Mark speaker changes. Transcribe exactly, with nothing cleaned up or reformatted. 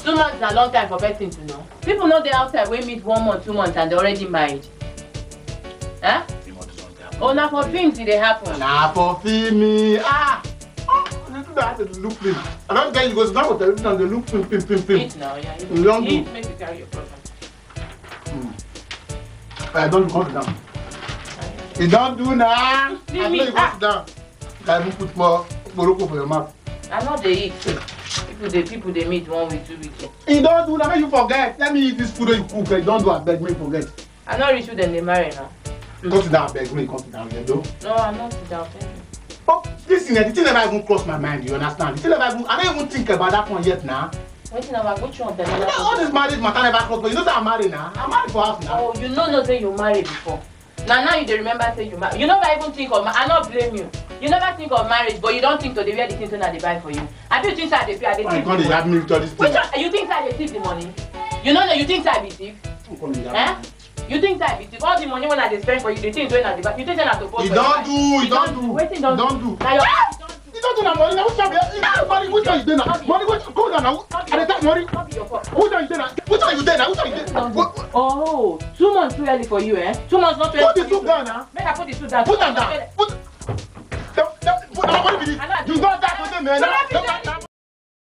Speaker 1: Two months is a long time for person to know. People know they're outside, we meet one month, two months, and they're already married. Huh? Oh, now for films it happen.
Speaker 2: Nah, for film. Ah! That look film. I don't get you go now for television, they look film, film, film, film.
Speaker 1: Eat now, yeah.
Speaker 2: You don't
Speaker 1: eat,
Speaker 2: do.
Speaker 1: make you carry your problem.
Speaker 2: Hmm. I don't go down. You don't do now. I know you go down. I will put more boroko for your mouth.
Speaker 1: I know they eat. People they people they meet one week, two weeks.
Speaker 2: You don't do now, make you forget. Let me eat this food that you cook. You don't do, I beg me forget.
Speaker 1: I know rich then they marry now.
Speaker 2: Come sit down, beg me, come sit down, you know.
Speaker 1: No, I'm not sit down.
Speaker 2: Oh, listen, the thing never even crossed my mind, you understand? The thing never even, I don't even think about that one yet now.
Speaker 1: Wait till I go through on the
Speaker 2: Yeah, all this marriage matter never crossed, but you know that I'm married now. I'm married for house now.
Speaker 1: Oh, you know no say you married before. Now now you dey remember say you married. You never even think of I not blame you. You never think of marriage, but you don't think to the wear the things that they buy for you. I do think that they pay, I dey
Speaker 2: think. Why you have me with all this thing?
Speaker 1: Which one? You think that they thief the money? You know that you think that I be thief? Eh? You think that I be thief? All the money when I dey spend for you, the things when I dey buy, you think that I suppose.
Speaker 2: You don't do, you don't do.
Speaker 1: Waiting don't
Speaker 2: don't do.
Speaker 1: Now your
Speaker 2: you don't do that money. Now which one? Money, which one is there now? Money, which go down now? At the time, money. Which one is there now? Which one is there now? Which one is there?
Speaker 1: Oh, two months too early for you, eh? Two months not too early.
Speaker 2: Put the soup down now.
Speaker 1: Make I put the soup down.
Speaker 2: Put them down. Put. You don't die for them, man.